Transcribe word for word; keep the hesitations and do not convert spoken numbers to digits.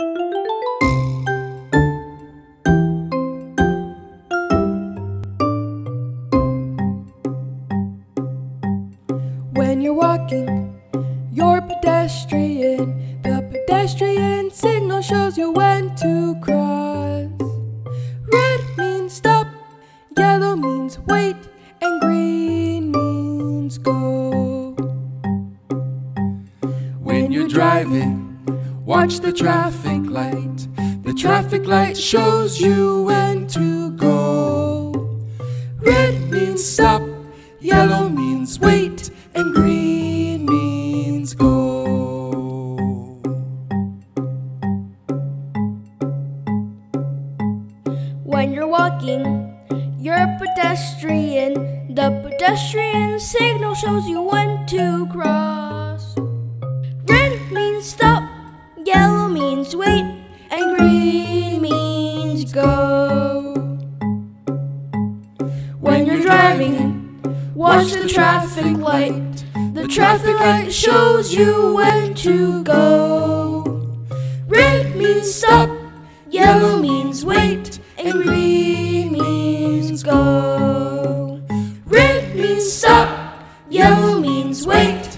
When you're walking, you're a pedestrian. The pedestrian signal shows you when to cross. Red means stop, yellow means wait, and green means go. When you're driving, watch the traffic light. The traffic light shows you when to go. Red means stop, yellow means wait, and green means go. When you're walking, you're a pedestrian. The pedestrian signal shows you when to cross. Red means stop, yellow means wait, and green means go. When you're driving, watch the traffic light. The traffic light shows you when to go. Red means stop, yellow means wait, and green means go. Red means stop, yellow means wait,